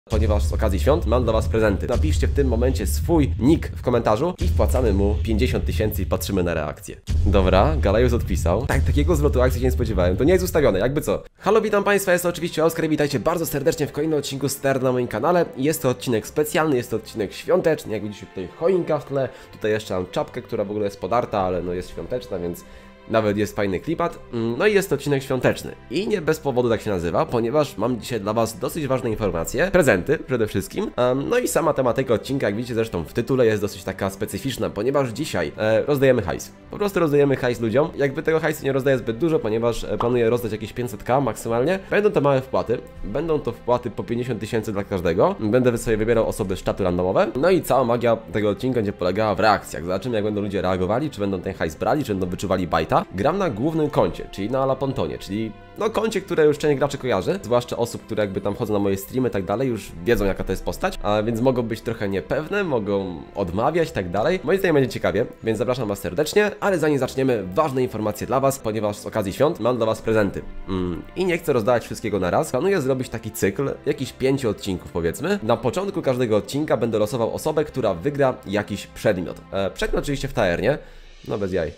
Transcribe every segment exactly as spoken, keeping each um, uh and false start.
Ponieważ z okazji świąt mam dla was prezenty. Napiszcie w tym momencie swój nick w komentarzu i wpłacamy mu pięćdziesiąt tysięcy i patrzymy na reakcję. Dobra, Galajus odpisał. Tak, takiego zwrotu akcji się nie spodziewałem. To nie jest ustawione, jakby co. Halo, witam państwa, jest to oczywiście Oskar i witajcie bardzo serdecznie w kolejnym odcinku Ster na moim kanale. Jest to odcinek specjalny, jest to odcinek świąteczny. Jak widzicie, tutaj choinka w tle. Tutaj jeszcze mam czapkę, która w ogóle jest podarta, ale no jest świąteczna, więc nawet jest fajny klipat. No i jest to odcinek świąteczny. I nie bez powodu tak się nazywa, ponieważ mam dzisiaj dla was dosyć ważne informacje. Prezenty przede wszystkim. Um, no i sama tematyka odcinka, jak widzicie zresztą w tytule, jest dosyć taka specyficzna, ponieważ dzisiaj e, rozdajemy hajs. Po prostu rozdajemy hajs ludziom. Jakby tego hajsu nie rozdaję zbyt dużo, ponieważ e, planuję rozdać jakieś pięćset ka maksymalnie. Będą to małe wpłaty. Będą to wpłaty po pięćdziesiąt tysięcy dla każdego. Będę sobie wybierał osoby z czatu randomowe. No i cała magia tego odcinka będzie polegała w reakcjach. Zobaczymy, jak będą ludzie reagowali, czy będą ten hajs brali, czy będą wyczuwali bajta. Gram na głównym koncie, czyli na La Pontonie, czyli no koncie, które już część graczy kojarzy, zwłaszcza osób, które jakby tam chodzą na moje streamy i tak dalej, już wiedzą, jaka to jest postać, a więc mogą być trochę niepewne, mogą odmawiać i tak dalej. Moim zdaniem będzie ciekawie, więc zapraszam was serdecznie, ale zanim zaczniemy, ważne informacje dla was, ponieważ z okazji świąt mam dla was prezenty. Mm, I nie chcę rozdawać wszystkiego na raz. Planuję zrobić taki cykl, jakiś pięciu odcinków powiedzmy. Na początku każdego odcinka będę losował osobę, która wygra jakiś przedmiot. E, przedmiot oczywiście w taernie, no bez jaj.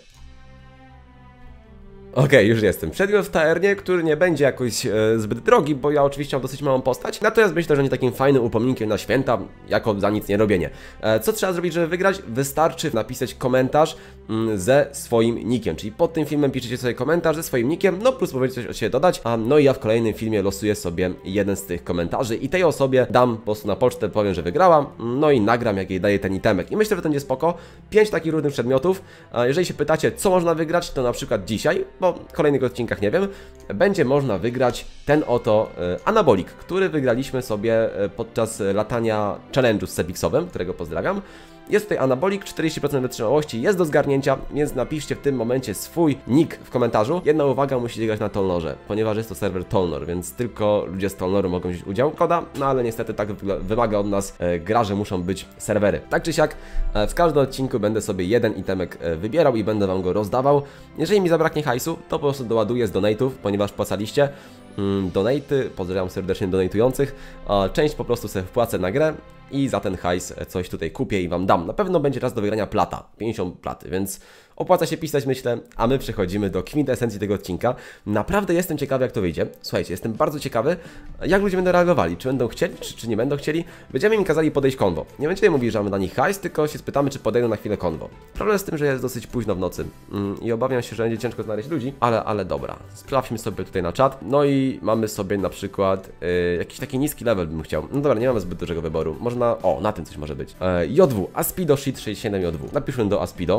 Okej, okay, już jestem. Przedmiot w taernie, który nie będzie jakoś e, zbyt drogi, bo ja oczywiście mam dosyć małą postać. Natomiast myślę, że będzie takim fajnym upomnikiem na święta, jako za nic nie robienie. E, co trzeba zrobić, żeby wygrać? Wystarczy napisać komentarz mm, ze swoim nickiem, czyli pod tym filmem piszecie sobie komentarz ze swoim nickiem, no plus możecie coś od siebie dodać, a no i ja w kolejnym filmie losuję sobie jeden z tych komentarzy i tej osobie dam po prostu na pocztę, powiem, że wygrałam, no i nagram, jak jej daję ten itemek. I myślę, że to będzie spoko. Pięć takich różnych przedmiotów. E, jeżeli się pytacie, co można wygrać, to na przykład dzisiaj, bo w kolejnych odcinkach nie wiem, będzie można wygrać ten oto e, anabolik, który wygraliśmy sobie e, podczas latania challenge'u z Sebixowem, którego pozdrawiam. Jest tutaj anabolik, czterdzieści procent wytrzymałości, jest do zgarnięcia, więc napiszcie w tym momencie swój nick w komentarzu. Jedna uwaga, musicie grać na Tolnorze, ponieważ jest to serwer Tolnor, więc tylko ludzie z Tolnoru mogą wziąć udział. Koda, no ale niestety tak wymaga od nas e, gra, że muszą być serwery. Tak czy siak, e, w każdym odcinku będę sobie jeden itemek e, wybierał i będę wam go rozdawał. Jeżeli mi zabraknie hajsu, to po prostu doładuję z donate'ów, ponieważ płacaliście. Mm, donate'y, pozdrawiam serdecznie donatujących. E, część po prostu sobie wpłacę na grę i za ten hajs coś tutaj kupię i wam dam. Na pewno będzie raz do wygrania plata, pięćdziesiąt platy, więc opłaca się pisać, myślę, a my przechodzimy do kwintesencji tego odcinka. Naprawdę jestem ciekawy, jak to wyjdzie. Słuchajcie, jestem bardzo ciekawy, jak ludzie będą reagowali, czy będą chcieli, czy, czy nie będą chcieli. Będziemy im kazali podejść konwo. Nie będziemy mówili, że mamy dla nich hajs, tylko się spytamy, czy podejdą na chwilę konwo. Problem z tym, że jest dosyć późno w nocy mm, i obawiam się, że będzie ciężko znaleźć ludzi, ale, ale dobra. Sprawdźmy sobie tutaj na czat. No i mamy sobie na przykład yy, jakiś taki niski level bym chciał. No dobra, nie mamy zbyt dużego wyboru. Można, o, na tym coś może być. Yy, J W, Aspido Shit sześćdziesiąt siedem J W. Napiszmy do Aspido.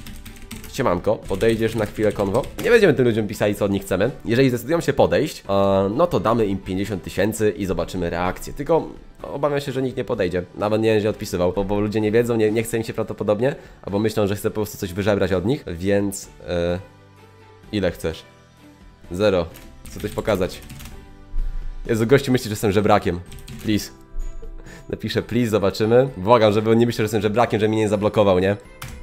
Siemanko, podejdziesz na chwilę konwo? Nie będziemy tym ludziom pisali, co od nich chcemy. Jeżeli zdecydują się podejść, e, no to damy im pięćdziesiąt tysięcy i zobaczymy reakcję. Tylko obawiam się, że nikt nie podejdzie. Nawet nie będzie odpisywał, bo, bo ludzie nie wiedzą, nie, nie chce im się prawdopodobnie, albo myślą, że chcę po prostu coś wyżebrać od nich, więc... E, ile chcesz? Zero. Chcę coś pokazać. Jezu, gościu myśli, że jestem żebrakiem. Please. Napiszę please, zobaczymy. Błagam, żeby nie myślał, że jestem żebrakiem, że mnie nie zablokował, nie?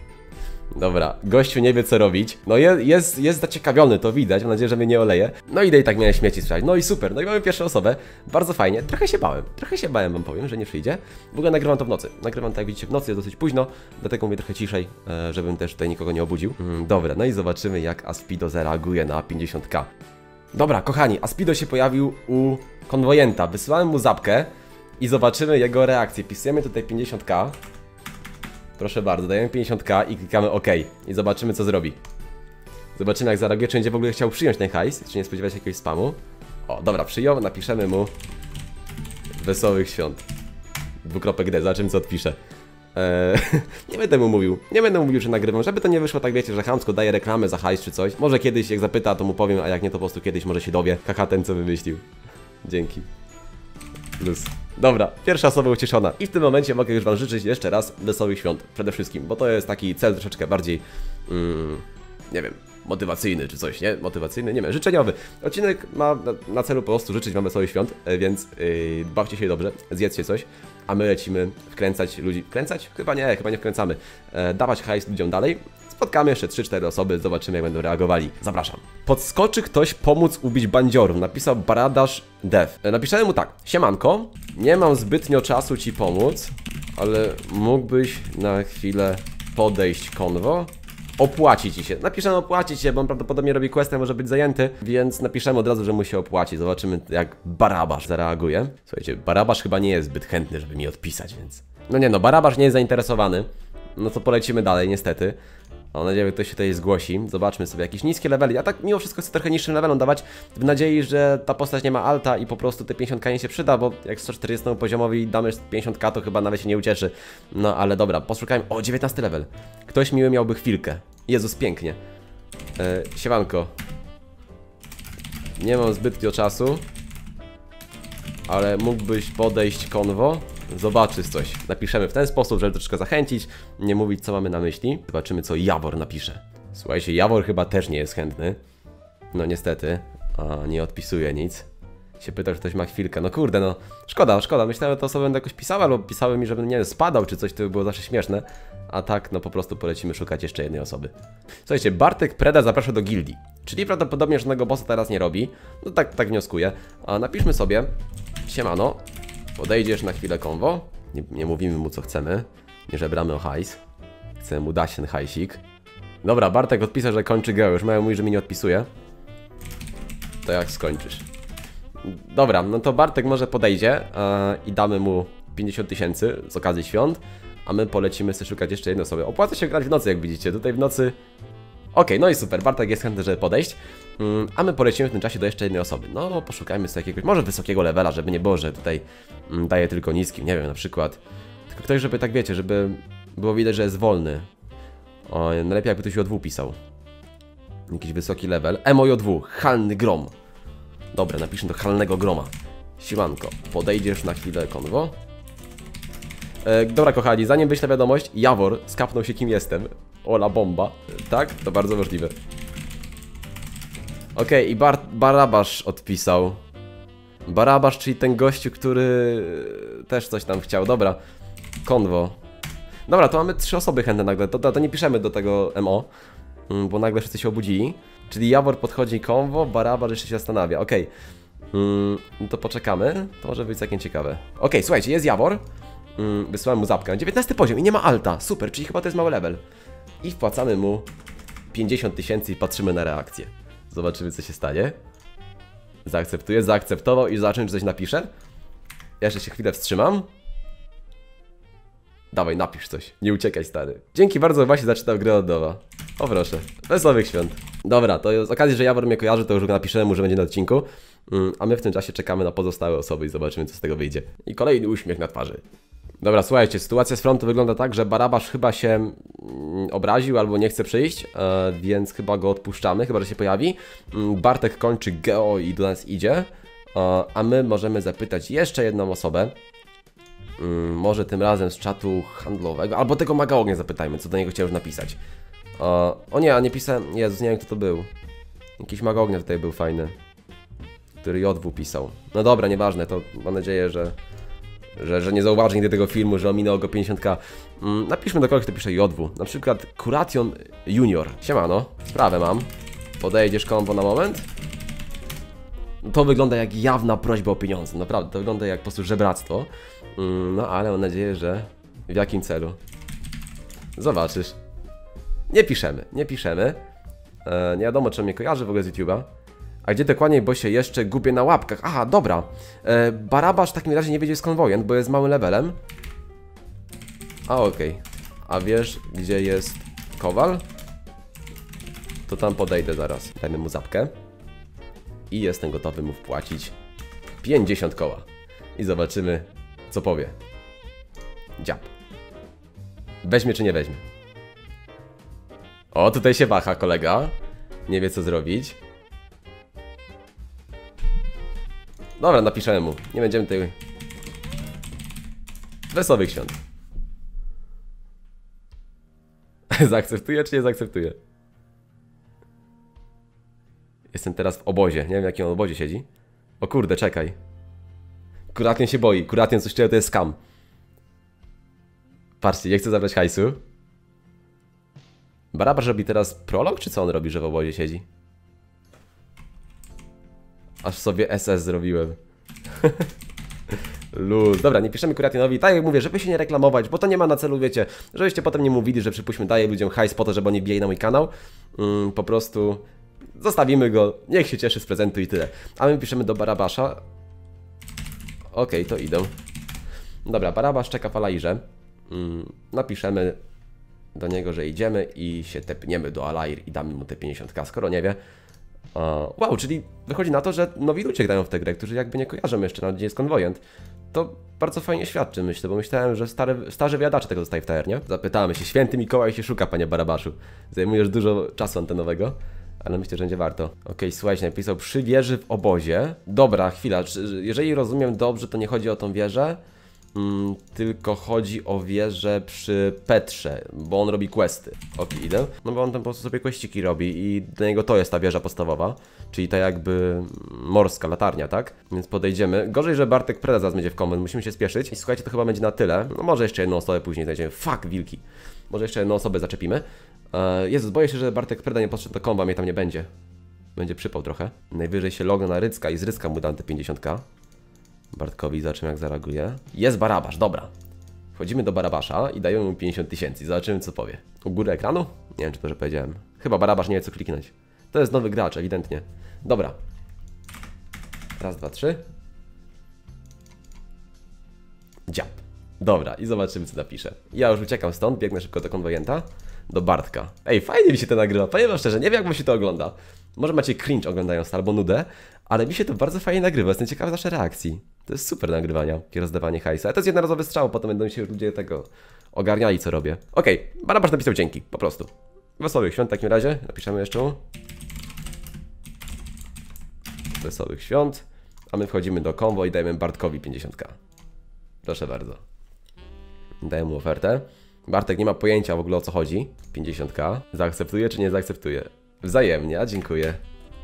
Dobra, gościu nie wie, co robić. No je, jest, jest zaciekawiony, to widać, mam nadzieję, że mnie nie oleje. No idę i tak miałem śmieci sprawdzić. No i super, no i mamy pierwszą osobę. Bardzo fajnie, trochę się bałem, trochę się bałem, wam powiem, że nie przyjdzie. W ogóle nagrywam to w nocy, nagrywam tak jak widzicie w nocy, jest dosyć późno, dlatego mówię trochę ciszej, e, żebym też tutaj nikogo nie obudził. Mm, dobra, no i zobaczymy, jak Aspido zareaguje na pięćdziesiąt ka. Dobra, kochani, Aspido się pojawił u konwojenta, wysyłałem mu zapkę i zobaczymy jego reakcję. Pisujemy tutaj pięćdziesiąt ka. Proszę bardzo, dajemy pięćdziesiąt ka i klikamy OK. I zobaczymy, co zrobi. Zobaczymy, jak zareaguje, czy będzie w ogóle chciał przyjąć ten hajs, czy nie spodziewać się jakiegoś spamu. O, dobra, przyjął, napiszemy mu wesołych świąt. Dwukropek D, zobaczymy, co odpisze. Eee, nie będę mu mówił, nie będę mu mówił, że nagrywam, żeby to nie wyszło tak, wiecie, że chamsko daje reklamę za hajs czy coś. Może kiedyś, jak zapyta, to mu powiem, a jak nie, to po prostu kiedyś może się dowie. Haha, ten, co wymyślił. Dzięki. Plus. Dobra, pierwsza osoba ucieszona. I w tym momencie mogę już wam życzyć jeszcze raz wesołych świąt. Przede wszystkim, bo to jest taki cel troszeczkę bardziej, mm, nie wiem, motywacyjny czy coś, nie? Motywacyjny, nie wiem, życzeniowy. Odcinek ma na, na celu po prostu życzyć wam wesołych świąt, więc yy, bawcie się dobrze, zjedzcie coś, a my lecimy wkręcać ludzi. Wkręcać? Chyba nie, chyba nie wkręcamy. E, dawać hajs ludziom dalej. Spotkamy jeszcze trzy cztery osoby, zobaczymy jak będą reagowali. Zapraszam. Podskoczy ktoś pomóc ubić bandziorów, napisał Baradasz Dev. Napisałem mu tak, siemanko, nie mam zbytnio czasu ci pomóc, ale mógłbyś na chwilę podejść konwo? Opłaci ci się. Napiszemy opłacić się, bo on prawdopodobnie robi questę, może być zajęty, więc napiszemy od razu, że mu się opłaci. Zobaczymy jak Barabasz zareaguje. Słuchajcie, Barabasz chyba nie jest zbyt chętny, żeby mi odpisać, więc... No nie no, Barabasz nie jest zainteresowany. No to polecimy dalej, niestety. Mam nadzieję, że ktoś się tutaj zgłosi. Zobaczmy sobie jakieś niskie levely. Ja tak mimo wszystko chcę trochę niższym levelom dawać, w nadziei, że ta postać nie ma alta i po prostu te pięćdziesiąt ka nie się przyda, bo jak sto czterdziestemu poziomowi damy pięćdziesiąt ka, to chyba nawet się nie ucieszy. No ale dobra, poszukajmy. O, dziewiętnasty level. Ktoś miły miałby chwilkę. Jezus, pięknie. E, siemanko. Nie mam zbytnio czasu, ale mógłbyś podejść konwo? Zobaczysz coś. Napiszemy w ten sposób, żeby troszkę zachęcić, nie mówić co mamy na myśli. Zobaczymy co Jawor napisze. Słuchajcie, Jawor chyba też nie jest chętny. No niestety, a nie odpisuje nic. Się pyta, czy ktoś ma chwilkę. No kurde, no szkoda, szkoda. Myślałem, że te osoby będą jakoś pisały, albo pisały mi, żebym nie wiem, spadał czy coś, to by było zawsze śmieszne. A tak, no po prostu polecimy szukać jeszcze jednej osoby. Słuchajcie, Bartek Preda zaprasza do gildii. Czyli prawdopodobnie żadnego bossa teraz nie robi. No tak, tak wnioskuję. A napiszmy sobie, siemano, podejdziesz na chwilę konwo. Nie, nie mówimy mu co chcemy. Nie żebramy o hajs. Chcemy mu dać ten hajsik. Dobra, Bartek odpisał, że kończy grę. Już mają mówi, że mi nie odpisuje. To jak skończysz? Dobra, no to Bartek może podejdzie yy, i damy mu pięćdziesiąt tysięcy z okazji świąt. A my polecimy sobie szukać jeszcze jednej osoby. Opłaca się grać w nocy, jak widzicie. Tutaj w nocy... Okej, okay, no i super. Bartek jest chętny, żeby podejść. Yy, a my polecimy w tym czasie do jeszcze jednej osoby. No, poszukajmy sobie jakiegoś, może wysokiego levela, żeby nie było, że tutaj yy, daje tylko niskim. Nie wiem, na przykład... Tylko ktoś, żeby tak wiecie, żeby było widać, że jest wolny. O, najlepiej jakby ktoś J W pisał. Jakiś wysoki level. M O J W, Halny Grom. Dobra, napiszę do Halnego Groma. Siłanko, podejdziesz na chwilę konwo? E, dobra kochani, zanim wyślę wiadomość, Jawor skapnął się kim jestem. Ola bomba. Tak? To bardzo możliwe. Okej, okay, i Bar Barabasz odpisał. Barabasz, czyli ten gościu, który też coś tam chciał. Dobra, konwo. Dobra, to mamy trzy osoby chętne nagle. To, to, to nie piszemy do tego M O, bo nagle wszyscy się obudzili. Czyli Jawor podchodzi konwo, Barabasz jeszcze się zastanawia. Okej, okay. mm, no to poczekamy. To może być całkiem ciekawe. Okej, okay, słuchajcie, jest Jawor. Mm, wysyłam mu zapkę. dziewiętnasty poziom i nie ma alta. Super, czyli chyba to jest mały level. I wpłacamy mu pięćdziesiąt tysięcy i patrzymy na reakcję. Zobaczymy co się stanie. Zaakceptuję, zaakceptował i zobaczymy czy coś napisze. Ja jeszcze się chwilę wstrzymam. Dawaj, napisz coś. Nie uciekaj, stary. Dzięki bardzo, właśnie zaczynam grę od nowa. O proszę. Wesołych świąt. Dobra, to z okazji, że Jawor mnie kojarzy, to już napiszę mu, że będzie na odcinku. A my w tym czasie czekamy na pozostałe osoby i zobaczymy, co z tego wyjdzie. I kolejny uśmiech na twarzy. Dobra, słuchajcie, sytuacja z frontu wygląda tak, że Barabasz chyba się mm, obraził albo nie chce przyjść, e, więc chyba go odpuszczamy, chyba że się pojawi. Bartek kończy geo i do nas idzie, e, a my możemy zapytać jeszcze jedną osobę. Mm, może tym razem z czatu handlowego, albo tego maga ognia zapytajmy, co do niego chciał już napisać. E, o nie, a nie pisałem, Jezus, nie wiem kto to był. Jakiś maga ognia tutaj był fajny, który J W pisał. No dobra, nieważne, to mam nadzieję, że... Że, że nie zauważy nigdy tego filmu, że ominęło go pięćdziesiąt ka. Mm, napiszmy do kogoś, kto pisze J W. Na przykład Kuration Junior. Siemano, sprawę mam. Podejdziesz kombo na moment? To wygląda jak jawna prośba o pieniądze. Naprawdę, to wygląda jak po prostu żebractwo. Mm, no ale mam nadzieję, że w jakim celu? Zobaczysz. Nie piszemy, nie piszemy. E, nie wiadomo, czy mnie kojarzy w ogóle z YouTube'a. A gdzie dokładniej, bo się jeszcze gubię na łapkach. Aha, dobra. E, Barabasz w takim razie nie wiedzie z konwojem, bo jest małym levelem. A okej. Okay. A wiesz, gdzie jest Kowal? To tam podejdę zaraz. Dajmy mu zapkę. I jestem gotowy mu wpłacić pięćdziesiąt koła. I zobaczymy, co powie. Dziab. Weźmie czy nie weźmie? O, tutaj się waha kolega. Nie wie co zrobić. Dobra, napiszemy mu. Nie będziemy tutaj... Wesołych świąt. Zaakceptuję czy nie zaakceptuję? Jestem teraz w obozie. Nie wiem, w jakim on obozie siedzi. O kurde, czekaj. Kuratien się boi. Kuratien coś czuje, to jest scam. Patrzcie, nie chcę zabrać hajsu. Barabasz robi teraz prolog, czy co on robi, że w obozie siedzi? Aż sobie S S zrobiłem. Luz. Dobra, nie piszemy Kuriatinowi. Tak jak mówię, żeby się nie reklamować, bo to nie ma na celu, wiecie, żebyście potem nie mówili, że przypuśćmy daję ludziom hajs po to, żeby oni wbijali na mój kanał. Mm, po prostu zostawimy go, niech się cieszy z prezentu i tyle. A my piszemy do Barabasza. Okej, okay, to idę. Dobra, Barabasz czeka w Alairze. Mm, napiszemy do niego, że idziemy i się tepniemy do Alair i damy mu te pięćdziesiąt ka, skoro nie wie. Uh, wow, czyli wychodzi na to, że nowi ludzie grają w tę grę, którzy jakby nie kojarzą jeszcze, nawet gdzie jest konwojent. To bardzo fajnie świadczy, myślę, bo myślałem, że stary, starzy wyjadacze tego dostaje w T R, nie? Zapytamy się, święty Mikołaj się szuka, panie Barabaszu. Zajmujesz dużo czasu antenowego, ale myślę, że będzie warto. Okej, okay, słuchajcie, napisał przy wieży w obozie. Dobra, chwila, jeżeli rozumiem dobrze, to nie chodzi o tą wieżę, mm, tylko chodzi o wieżę przy Petrze, bo on robi questy. Okej, okay, idę. No bo on tam po prostu sobie questyki robi i dla niego to jest ta wieża podstawowa, czyli ta jakby morska latarnia, tak? Więc podejdziemy. Gorzej, że Bartek Preda zaraz będzie w komend, musimy się spieszyć. I słuchajcie, to chyba będzie na tyle. No może jeszcze jedną osobę później znajdziemy. Fuck, wilki. Może jeszcze jedną osobę zaczepimy. Eee, Jezus, boję się, że Bartek Preda nie podszedł do komba, mnie tam nie będzie. Będzie przypał trochę. Najwyżej się lognę na Rycka i z Rycka mu dam te pięćdziesiąt ka. Bartkowi, zobaczymy jak zareaguje. Jest Barabasz, dobra. Wchodzimy do Barabasza i dajemy mu pięćdziesiąt tysięcy. Zobaczymy co powie. U góry ekranu? Nie wiem czy to, że powiedziałem. Chyba Barabasz nie wie co kliknąć. To jest nowy gracz, ewidentnie. Dobra. Raz, dwa, trzy. Dziab. Dobra, i zobaczymy co napisze. Ja już uciekam stąd, biegnę szybko do konwojenta. Do Bartka. Ej, fajnie mi się to nagrywa, powiem wam szczerze, nie wiem jak mu się to ogląda. Może macie cringe oglądając albo nudę, ale mi się to bardzo fajnie nagrywa, jestem ciekawy naszej reakcji. To jest super nagrywania, takie rozdawanie hajsa. Ale to jest jednorazowy strzał, potem będą się ludzie tego ogarniali co robię. Okej, okay, Barabasz napisał dzięki, po prostu. Wesołych świąt w takim razie, napiszemy jeszcze. Wesołych świąt. A my wchodzimy do combo i dajemy Bartkowi pięćdziesiąt ka. Proszę bardzo. Daję mu ofertę. Bartek nie ma pojęcia w ogóle o co chodzi. pięćdziesiąt ka. Zaakceptuje czy nie zaakceptuje? Wzajemnie, a dziękuję.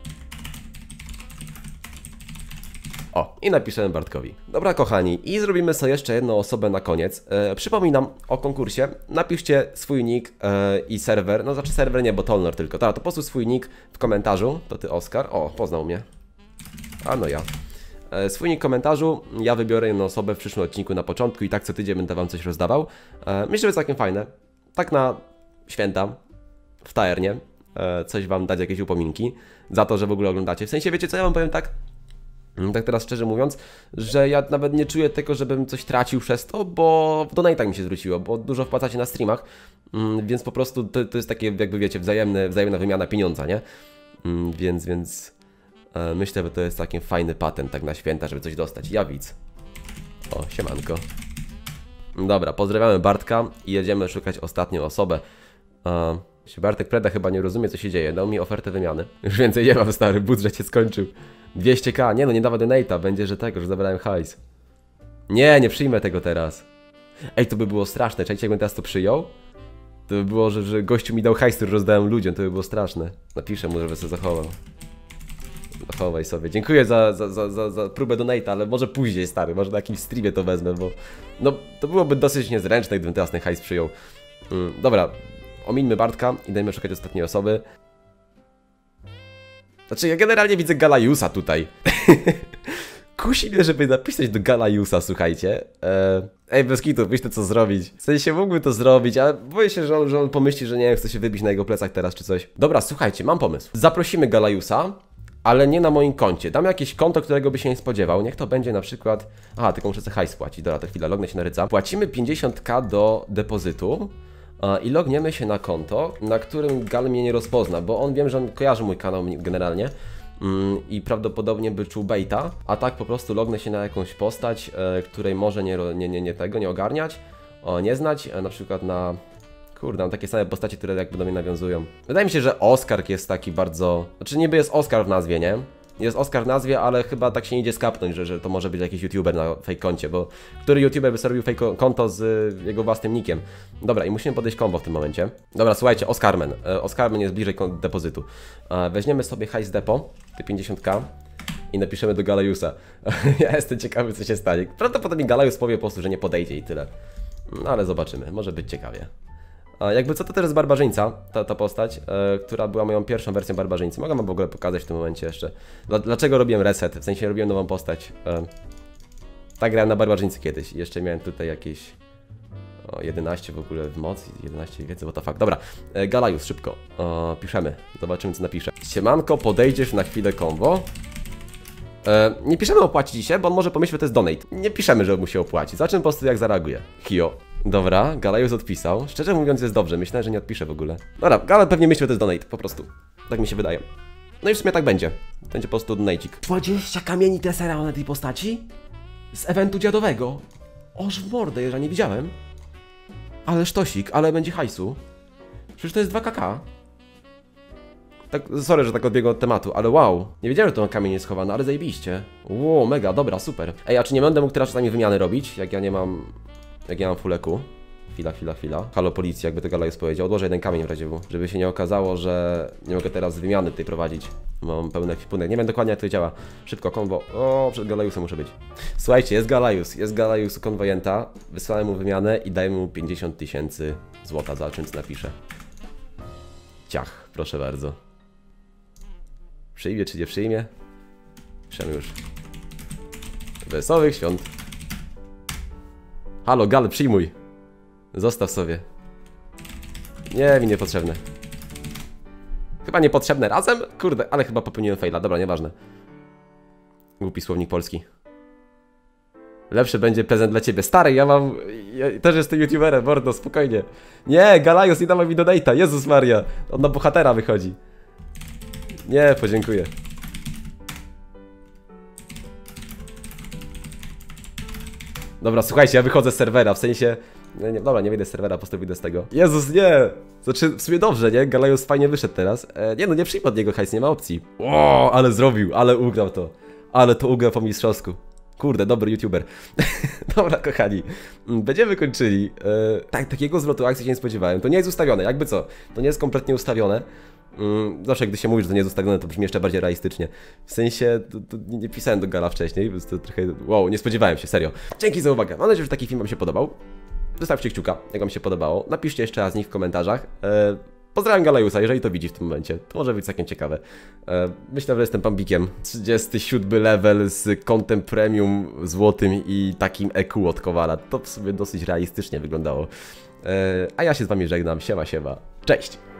O, i napiszemy Bartkowi. Dobra kochani, i zrobimy sobie jeszcze jedną osobę na koniec. E, przypominam o konkursie. Napiszcie swój nick e, i serwer. No znaczy serwer nie, bo Tolnor tylko. Tak, to po prostu swój nick w komentarzu. To ty Oskar. O, poznał mnie. A no ja. E, swój nick w komentarzu. Ja wybiorę jedną osobę w przyszłym odcinku na początku i tak co tydzień będę wam coś rozdawał. E, myślę, że jest całkiem fajne. Tak na święta w taernie. E, coś wam dać, jakieś upominki za to, że w ogóle oglądacie. W sensie wiecie co, ja wam powiem tak. Tak teraz szczerze mówiąc, że ja nawet nie czuję tego, żebym coś tracił przez to, bo w donate'ach mi się zwróciło, bo dużo wpłacacie na streamach, więc po prostu to, to jest takie, jakby wiecie, wzajemne, wzajemna wymiana pieniądza, nie? Więc, więc e, myślę, że to jest taki fajny patent tak na święta, żeby coś dostać. Ja widz. O, siemanko. Dobra, pozdrawiamy Bartka i jedziemy szukać ostatnią osobę. E, Bartek Preda chyba nie rozumie, co się dzieje, dał mi ofertę wymiany. Już więcej nie mam, stary, budżet się skończył. dwieście ka, nie no, nie dawa donate'a, będzie, że tego, że zabrałem hajs. Nie, nie przyjmę tego teraz. Ej, to by było straszne, czekajcie, jakbym teraz to przyjął, to by było, że, że gościu mi dał hajs, który rozdałem ludziom, to by było straszne. Napiszę mu, żeby sobie zachował. Zachowaj sobie. Dziękuję za, za, za, za, za próbę donate'a, ale może później, stary, może na jakimś streamie to wezmę, bo no, to byłoby dosyć niezręczne, gdybym teraz ten hajs przyjął. Mm, dobra, omińmy Bartka i dajmy szukać ostatniej osoby. Znaczy, ja generalnie widzę Galajusa tutaj. Kusi mnie, żeby napisać do Galajusa, słuchajcie. Eee, ej, bez kitu, myślę co zrobić. W sensie mógłbym to zrobić, ale boję się, że on, że on pomyśli, że nie wiem, chce się wybić na jego plecach teraz czy coś. Dobra, słuchajcie, mam pomysł. Zaprosimy Galajusa, ale nie na moim koncie. Dam jakieś konto, którego by się nie spodziewał. Niech to będzie na przykład... Aha, tylko muszę sobie hajs płacić. Dobra, to chwila, lognę się na Ryca. Płacimy pięćdziesiąt ka do depozytu. I logniemy się na konto, na którym Gal mnie nie rozpozna, bo on wiem, że on kojarzy mój kanał generalnie mm, i prawdopodobnie by czuł baita, a tak po prostu lognę się na jakąś postać, e, której może nie, nie, nie, nie tego, nie ogarniać, o, nie znać, e, na przykład na... Kurde, mam takie same postacie, które jakby do mnie nawiązują. Wydaje mi się, że Oskar jest taki bardzo... Znaczy niby jest Oskar w nazwie, nie? Jest Oskar w nazwie, ale chyba tak się nie idzie skapnąć, że, że to może być jakiś youtuber na fake koncie, bo który youtuber by sobie robił fake konto z y, jego własnym nickiem. Dobra, i musimy podejść combo w tym momencie. Dobra, słuchajcie, Oscarman. E, Oscarman jest bliżej depozytu. E, weźmiemy sobie hajs depo, te pięćdziesiąt ka i napiszemy do Galajusa. Ja jestem ciekawy, co się stanie. Prawdopodobnie Galajus powie po prostu, że nie podejdzie i tyle. No ale zobaczymy, może być ciekawie. A jakby co, to też jest barbarzyńca, ta, ta postać, e, która była moją pierwszą wersją barbarzyńcy. Mogę wam w ogóle pokazać w tym momencie jeszcze. Dla, dlaczego robiłem reset? W sensie robiłem nową postać. E, tak grałem na barbarzyńcy kiedyś. Jeszcze miałem tutaj jakieś... O, jedenaście w ogóle w mocy, jedenaście wiedzy, what the fuck. Dobra, e, Galajus, szybko. O, piszemy, zobaczymy co napisze. Siemanko, podejdziesz na chwilę kombo. E, nie piszemy opłacić się, bo on może pomyśleć, że to jest donate. Nie piszemy, że mu się opłaci. Zobaczymy po prostu jak zareaguje. Hio. Dobra, Galajus odpisał. Szczerze mówiąc jest dobrze, myślałem, że nie odpisze w ogóle. Dobra, Gala pewnie myśli, że to jest donate, po prostu. Tak mi się wydaje. No i w sumie tak będzie. Będzie po prostu donate'ik. dwadzieścia kamieni Tessera na tej postaci? Z eventu dziadowego. Oż w mordę, ja nie widziałem. Ale sztosik, ale będzie hajsu. Przecież to jest dwa kaka. Tak, sorry, że tak odbiegłem od tematu, ale wow. Nie wiedziałem, że to kamień jest schowany, ale zajebiście. Wow, mega, dobra, super. Ej, a czy nie będę mógł teraz czasami wymiany robić, jak ja nie mam... Jak ja mam fuleku? Chwila, chwila, chwila. Halo policja, jakby to Galajus powiedział. Odłożę jeden kamień w razie W, żeby się nie okazało, że nie mogę teraz wymiany tutaj prowadzić. Mam pełny ekwipunek. Nie wiem dokładnie jak to działa. Szybko, konwo. O, przed Galajusem muszę być. Słuchajcie, jest Galajus. Jest Galajus u konwojenta. Wysłałem mu wymianę i dajmy mu pięćdziesiąt tysięcy złota za czym co napiszę. Ciach, proszę bardzo. Przyjmie czy nie przyjmie? Piszemy już. Wesołych świąt. Halo, Gal, przyjmuj. Zostaw sobie. Nie, mi niepotrzebne. Chyba niepotrzebne razem? Kurde, ale chyba popełniłem faila. Dobra, nieważne. Głupi słownik polski. Lepszy będzie prezent dla ciebie. Stary, ja mam... Ja też jestem youtuberem, mordo, spokojnie. Nie, Galajus, nie dawaj mi donate'a. Jezus Maria. On na bohatera wychodzi. Nie, podziękuję. Dobra, słuchajcie, ja wychodzę z serwera, w sensie... Nie, nie, dobra, nie wyjdę z serwera, po prostu wyjdę z tego. Jezus, nie! Znaczy, w sumie dobrze, nie? Galajus fajnie wyszedł teraz. E, nie no, nie przyjmę od niego hajs, nie ma opcji. O, ale zrobił, ale ugrał to. Ale to ugrał po mistrzowsku. Kurde, dobry youtuber. Dobra, kochani, będziemy kończyli. E, tak, takiego zwrotu akcji się nie spodziewałem. To nie jest ustawione, jakby co? To nie jest kompletnie ustawione. Mm, zawsze gdy się mówi, że to nie jest ustawione, to brzmi jeszcze bardziej realistycznie. W sensie, to, to nie pisałem do Gala wcześniej, więc to trochę... Wow, nie spodziewałem się, serio. Dzięki za uwagę. Mam nadzieję, że taki film wam się podobał. Zostawcie kciuka, jak wam się podobało. Napiszcie jeszcze raz nich w komentarzach. E, pozdrawiam Galajusa, jeżeli to widzi w tym momencie. To może być całkiem ciekawe. E, myślę, że jestem pambikiem. trzydziesty siódmy level z kontem premium złotym i takim E Q od Kowala. To w sumie dosyć realistycznie wyglądało. E, a ja się z wami żegnam. Siema, siema. Cześć!